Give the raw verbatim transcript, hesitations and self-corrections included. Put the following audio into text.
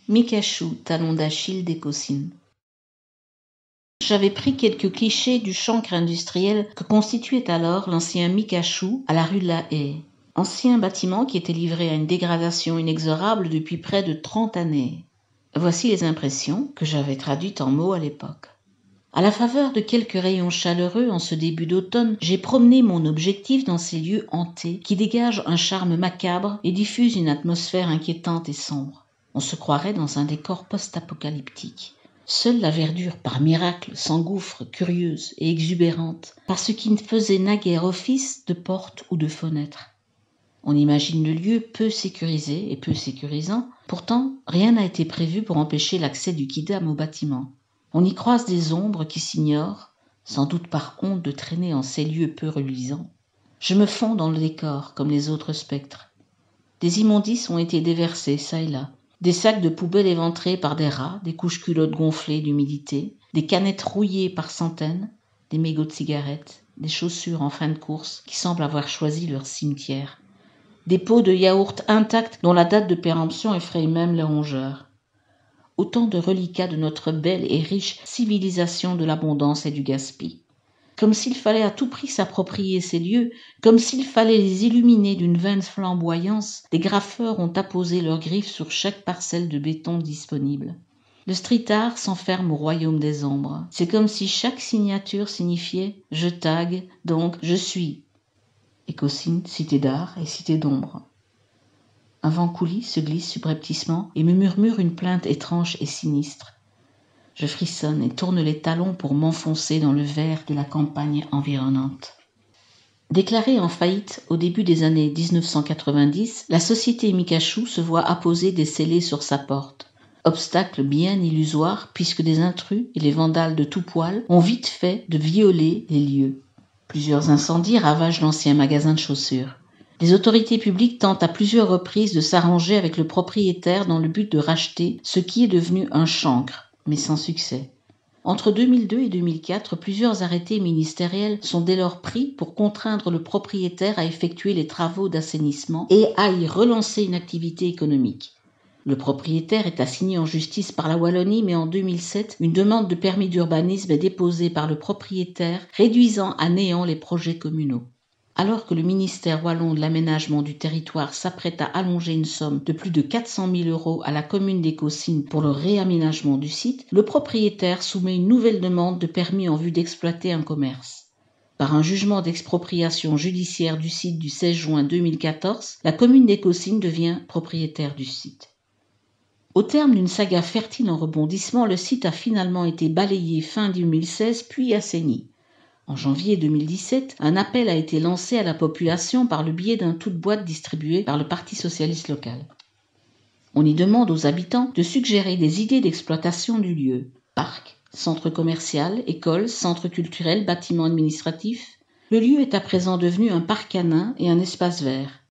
Mikachou, talon d'Achille des Caussines. J'avais pris quelques clichés du chancre industriel que constituait alors l'ancien Mikachou à la rue de la Haye. Ancien bâtiment qui était livré à une dégradation inexorable depuis près de trente années. Voici les impressions que j'avais traduites en mots à l'époque. À la faveur de quelques rayons chaleureux en ce début d'automne, j'ai promené mon objectif dans ces lieux hantés qui dégagent un charme macabre et diffusent une atmosphère inquiétante et sombre. On se croirait dans un décor post-apocalyptique. Seule la verdure, par miracle, s'engouffre curieuse et exubérante, par ce qui ne faisait naguère office de porte ou de fenêtre. On imagine le lieu peu sécurisé et peu sécurisant, pourtant rien n'a été prévu pour empêcher l'accès du kidam au bâtiment. On y croise des ombres qui s'ignorent, sans doute par honte de traîner en ces lieux peu reluisants. Je me fonds dans le décor comme les autres spectres. Des immondices ont été déversés çà et là. Des sacs de poubelle éventrés par des rats, des couches-culottes gonflées d'humidité, des canettes rouillées par centaines, des mégots de cigarettes, des chaussures en fin de course qui semblent avoir choisi leur cimetière, des pots de yaourt intacts dont la date de péremption effraie même les rongeurs. Autant de reliquats de notre belle et riche civilisation de l'abondance et du gaspillage. Comme s'il fallait à tout prix s'approprier ces lieux, comme s'il fallait les illuminer d'une vaine flamboyance, des graffeurs ont apposé leurs griffes sur chaque parcelle de béton disponible. Le street art s'enferme au royaume des ombres. C'est comme si chaque signature signifiait « je tag, donc je suis ». Et Caussines, cité d'art et cité d'ombre. Un vent coulis se glisse subrepticement et me murmure une plainte étrange et sinistre. Je frissonne et tourne les talons pour m'enfoncer dans le verre de la campagne environnante. Déclarée en faillite au début des années dix-neuf cent quatre-vingt-dix, la société Mikachou se voit apposer des scellés sur sa porte. Obstacle bien illusoire puisque des intrus et les vandales de tout poil ont vite fait de violer les lieux. Plusieurs incendies ravagent l'ancien magasin de chaussures. Les autorités publiques tentent à plusieurs reprises de s'arranger avec le propriétaire dans le but de racheter ce qui est devenu un chancre, mais sans succès. Entre deux mille deux et deux mille quatre, plusieurs arrêtés ministériels sont dès lors pris pour contraindre le propriétaire à effectuer les travaux d'assainissement et à y relancer une activité économique. Le propriétaire est assigné en justice par la Wallonie, mais en deux mille sept, une demande de permis d'urbanisme est déposée par le propriétaire, réduisant à néant les projets communaux. Alors que le ministère wallon de l'aménagement du territoire s'apprête à allonger une somme de plus de quatre cent mille euros à la commune des Caussines pour le réaménagement du site, le propriétaire soumet une nouvelle demande de permis en vue d'exploiter un commerce. Par un jugement d'expropriation judiciaire du site du seize juin deux mille quatorze, la commune des Caussines devient propriétaire du site. Au terme d'une saga fertile en rebondissements, le site a finalement été balayé fin deux mille seize puis assaini. En janvier deux mille dix-sept, un appel a été lancé à la population par le biais d'un toute-boîte distribué par le Parti socialiste local. On y demande aux habitants de suggérer des idées d'exploitation du lieu. Parc, centre commercial, école, centre culturel, bâtiment administratif. Le lieu est à présent devenu un parc canin et un espace vert.